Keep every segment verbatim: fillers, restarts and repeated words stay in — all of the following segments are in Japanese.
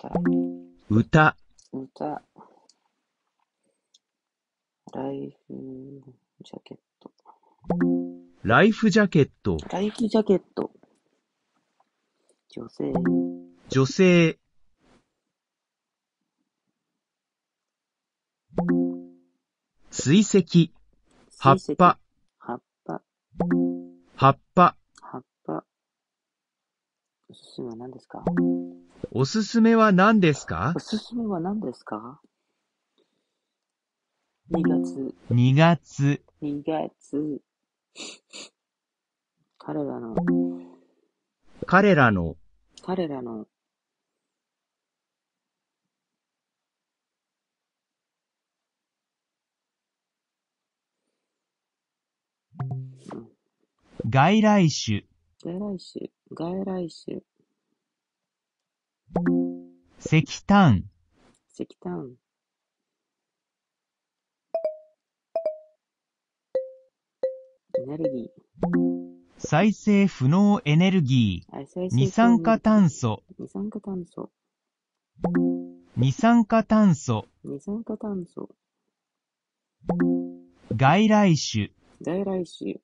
たら。 歌、 歌。ライフジャケット。 ライフジャケット、 ライフジャケット。女性。 女性、水石、葉っ水石。 ぱ、 葉っぱ。 葉っぱ。 葉っぱ。おすすめは何ですか？ おすすめは何ですか？ おすすめは何ですか？にがつ。 にがつ、 にがつ。彼らの、 彼らの、 彼らの、 外来種、 外来種、外来種、 石炭、 石炭、エネルギ再生不能エネルギー、再ー、二酸化炭素、 二酸化炭素、 二酸化炭素、 二酸化炭素、 外来種、 外来種、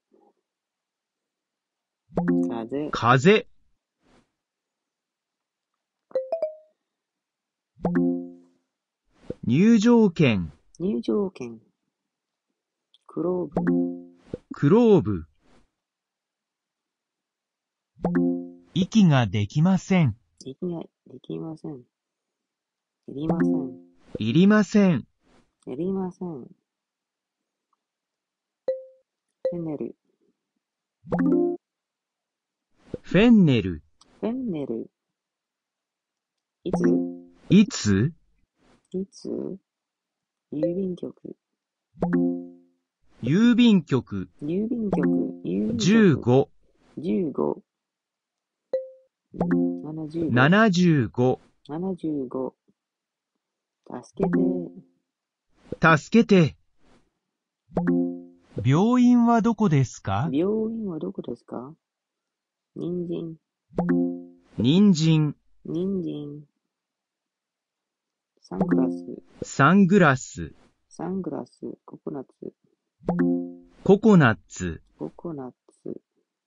風、 風、入場券、 入場券、クローブ、 クローブ、息ができません、 息ができません。いりません。 いりません、 いりません。フェンネル、 フェンネル、 フェンネル、いついついつ郵便局、 郵便局、 郵便局、郵便局、 じゅうご、 じゅうご、ななじゅうご、 ななじゅうご、 ななじゅうご、助け助けて。病院はどこですか？ て、病院はどこですか？人参、 人参、 人参、サングラス、 サングラス、 サングラス、ココナッツ、 ココナッツ、 ココナッツ、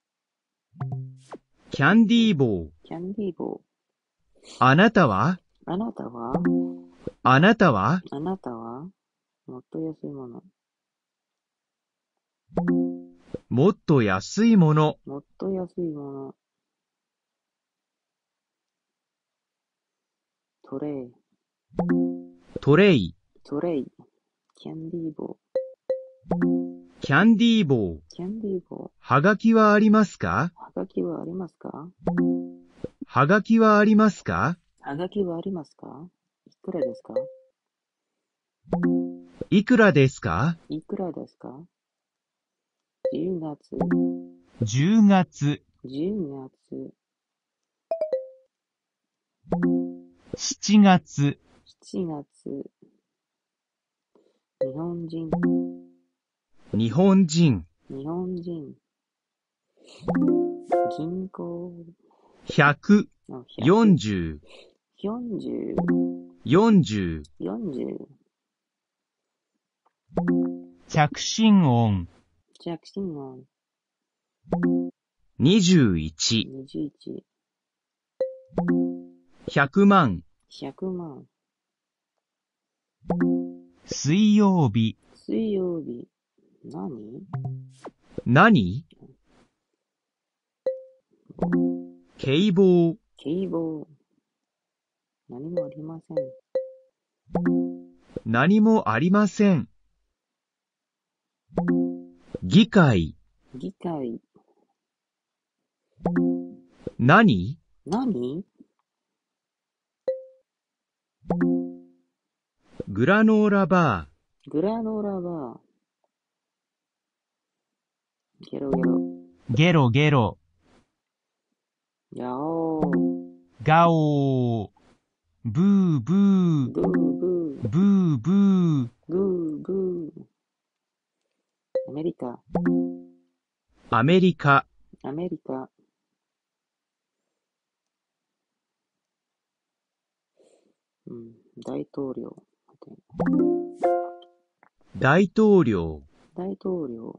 キャンディー棒。 キャンディー棒。 あなたはあなたはあなたはあなたはもっと安いもの。 もっと安いもの。 もっと安いもの。トレイ、 トレイ、 トレイ、キャンディー棒、 キャンディー棒。 キャンディー棒。 はがきはありますか？ はがきはありますか？ はがきはありますか？ はがきはありますか？いくらですか？ いくらですか？ いくらですか？じゅうがつ、 じゅうがつ、 じゅうがつ、 しちがつ、 しちがつ、日本人、 日本人、 日本人、銀行、 ひゃく、 あよんじゅう、 よんじゅう、 よんじゅう、 よんじゅう、 着信音、 着信音、 にじゅういち、 にじゅういち、 ひゃくまん、 ひゃくまん、 水曜日、 水曜日、何？ 何？警棒、 警棒、何もありません。 何もありません。議会、 議会、 何？ 何？ グラノーラバグラノーラバー、ゲロゲロ、 ー、ゲロゲロ、 ヤオー、 ガオー、ブーブー、 ブーブー、 ブーブー、 ブーブー、アメリカ、 アメリカ、 アメリカ、 うん、大統領。 大統領。 大統領。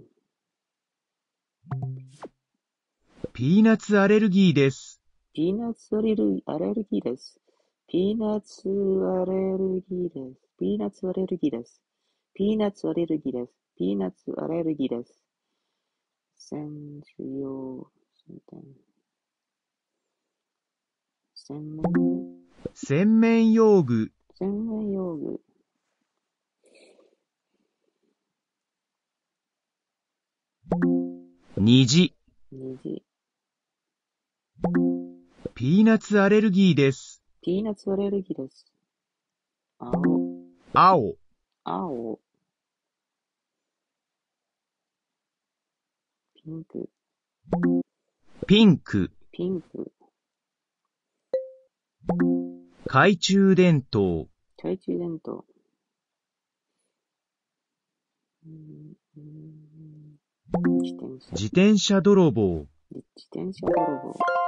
ピーナッツアレルギーです。 ピーナッツアレルアレルギーです。ピーナッツアレルギーです。ピーナッツアレルギーです。ピーナッツアレルギーです。ピーナッツアレルギーです。洗用、洗面、 洗面用具。 洗面用具。 虹。 虹。 ピーナッツアレルギーです。 ピーナッツアレルギーです。青。 青。 青。ピンク。 ピンク。 ピンク。 懐中電灯。 懐中電灯。うんうん、自転車。 自転車泥棒。 自転車泥棒。